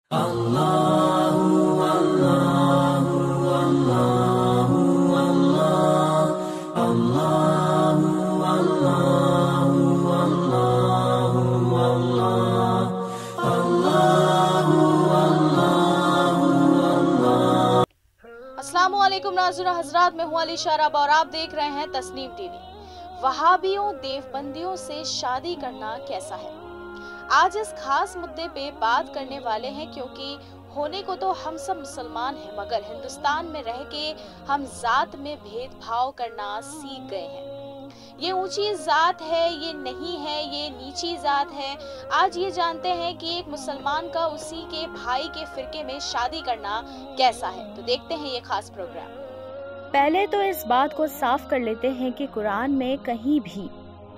अस्सलामुअलैकुम नाज़रीन हज़रात, मैं हूँ अली शाराब और आप देख रहे हैं तस्नीम टीवी। वहाबियों देवबंदियों से शादी करना कैसा है, आज इस खास मुद्दे पे बात करने वाले हैं, क्योंकि होने को तो हम सब मुसलमान हैं, मगर हिंदुस्तान में रह के हम जात में भेदभाव करना सीख गए हैं। ये ऊंची जात है, ये नहीं है, ये नीची जात है। आज ये जानते हैं कि एक मुसलमान का उसी के भाई के फिरके में शादी करना कैसा है। तो देखते हैं ये खास प्रोग्राम। पहले तो इस बात को साफ कर लेते हैं कि कुरान में कहीं भी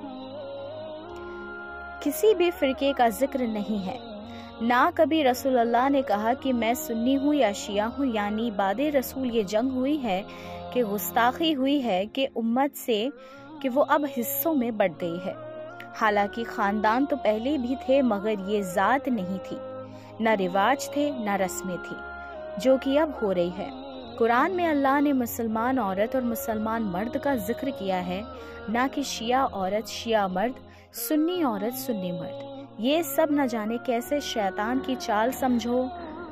किसी भी फिरके का जिक्र नहीं है। ना कभी रसूलुल्लाह ने कहा कि मैं सुन्नी हूँ या शिया हूँ, यानी बादे रसूल ये जंग हुई है कि गुस्ताखी हुई है कि उम्मत से कि वो अब हिस्सों में बढ़ गई है। हालांकि खानदान तो पहले भी थे, मगर ये जात नहीं थी, न रिवाज थे न रस्में थी, जो कि अब हो रही है। कुरान में अल्लाह ने मुसलमान औरत और मुसलमान मर्द का जिक्र किया है, ना कि शिया औरत शिया मर्द, सुन्नी औरत सुन्नी मर्द। ये सब न जाने कैसे शैतान की चाल समझो,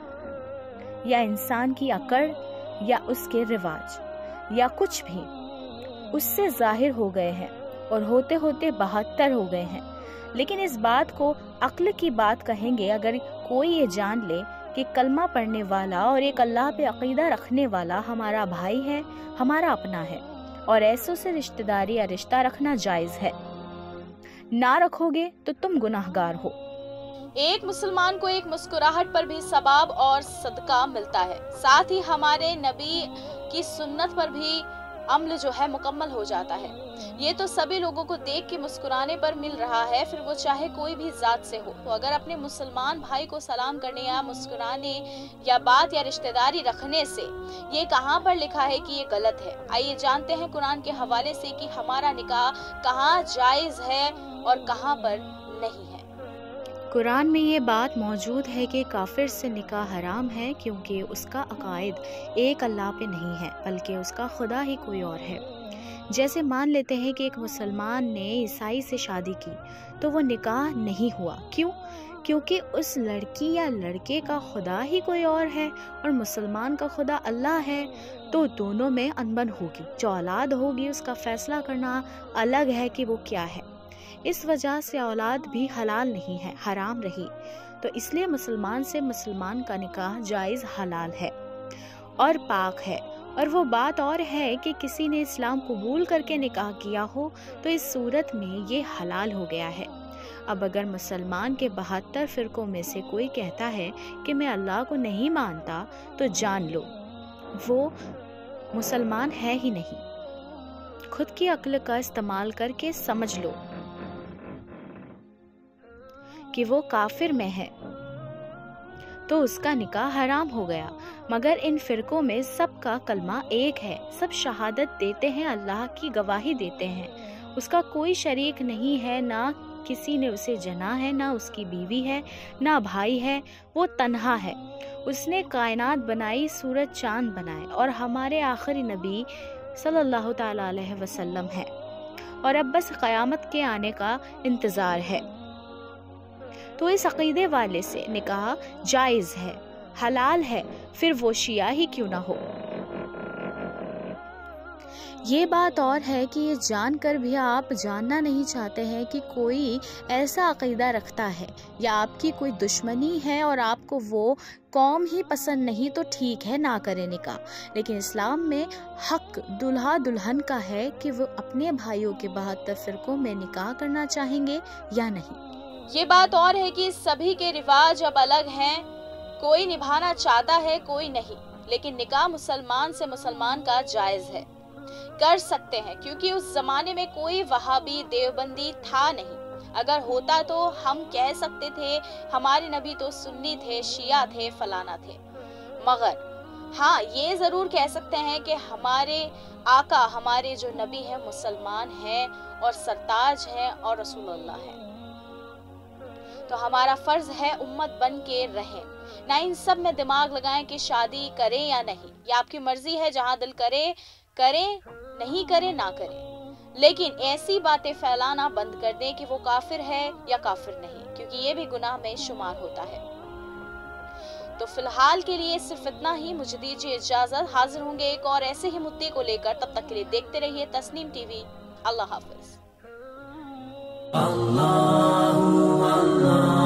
या इंसान की अकड़, या उसके रिवाज, या कुछ भी उससे जाहिर हो गए हैं और होते होते 72 हो गए हैं। लेकिन इस बात को अक्ल की बात कहेंगे अगर कोई ये जान ले कि कलमा पढ़ने वाला और एक अल्लाह पे अकीदा रखने वाला हमारा भाई है, हमारा अपना है, और ऐसों से रिश्तेदारी या रिश्ता रखना जायज है। ना रखोगे तो तुम गुनाहगार हो। एक मुसलमान को एक मुस्कुराहट पर भी सवाब और सदका मिलता है, साथ ही हमारे नबी की सुन्नत पर भी अमल जो है मुकम्मल हो जाता है। ये तो सभी लोगों को देख के मुस्कुराने पर मिल रहा है, फिर वो चाहे कोई भी जात से हो। तो अगर अपने मुसलमान भाई को सलाम करने या मुस्कुराने या बात या रिश्तेदारी रखने से ये कहाँ पर लिखा है कि ये गलत है। आइए जानते हैं कुरान के हवाले से कि हमारा निकाह कहाँ जायज है और कहाँ पर नहीं है। कुरान में ये बात मौजूद है कि काफिर से निकाह हराम है, क्योंकि उसका अकायद एक अल्लाह पे नहीं है, बल्कि उसका खुदा ही कोई और है। जैसे मान लेते हैं कि एक मुसलमान ने ईसाई से शादी की तो वो निकाह नहीं हुआ। क्यों? क्योंकि उस लड़की या लड़के का खुदा ही कोई और है और मुसलमान का खुदा अल्लाह है। तो दोनों में अनबन होगी, जो औलाद होगी उसका फैसला करना अलग है कि वो क्या है। इस वजह से औलाद भी हलाल नहीं है, हराम रही। तो इसलिए मुसलमान से मुसलमान का निकाह जायज हलाल है और पाक है। और वो बात और है कि किसी ने इस्लाम कबूल करके निकाह किया हो तो इस सूरत में ये हलाल हो गया है। अब अगर मुसलमान के 72 फिरकों में से कोई कहता है कि मैं अल्लाह को नहीं मानता, तो जान लो वो मुसलमान है ही नहीं। खुद की अक्ल का इस्तेमाल करके समझ लो कि वो काफिर में है, तो उसका निकाह हराम हो गया। मगर इन फिरकों में सबका कलमा एक है, सब शहादत देते हैं, अल्लाह की गवाही देते हैं, उसका कोई शरीक नहीं है, ना किसी ने उसे जना है, ना उसकी बीवी है, ना भाई है, वो तन्हा है। उसने कायनात बनाई, सूरज चांद बनाए, और हमारे आखिरी नबी सल्लल्लाहु ताला अलैहि वसल्लम है, और अब बस क़यामत के आने का इंतज़ार है। तो इस अकीदे वाले से निकाह जायज़ है, हलाल है, फिर वो शिया ही क्यों ना हो। ये बात और है कि ये जानकर भी आप जानना नहीं चाहते हैं कि कोई ऐसा अकीदा रखता है या आपकी कोई दुश्मनी है और आपको वो कौम ही पसंद नहीं, तो ठीक है, ना करें निकाह। लेकिन इस्लाम में हक दुल्हा दुल्हन का है कि वो अपने भाइयों के 72 फिरकों में निकाह करना चाहेंगे या नहीं। ये बात और है कि सभी के रिवाज अब अलग हैं, कोई निभाना चाहता है, कोई नहीं। लेकिन निकाह मुसलमान से मुसलमान का जायज है, कर सकते हैं, क्योंकि उस जमाने में कोई वहाबी देवबंदी था नहीं। अगर होता तो हम कह सकते थे हमारे नबी तो सुन्नी थे, शिया थे, फलाना थे। मगर हाँ, ये जरूर कह सकते हैं कि हमारे आका, हमारे जो नबी है मुसलमान हैं और सरताज हैं और रसूलुल्लाह हैं। तो हमारा फर्ज है उम्मत बन के रहें, ना इन सब में दिमाग लगाएं कि शादी करें या नहीं, ये आपकी मर्जी है, जहां दिल करे करें, नहीं करे ना करें। लेकिन ऐसी बातें फैलाना बंद कर दें कि वो काफिर है या काफिर नहीं, क्योंकि ये भी गुनाह में शुमार होता है। तो फिलहाल के लिए सिर्फ इतना ही, मुझे दीजिए इजाजत। हाजिर होंगे एक और ऐसे ही मुद्दे को लेकर, तब तक के लिए देखते रहिए तस्नीम टीवी। अल्लाह हाफिज।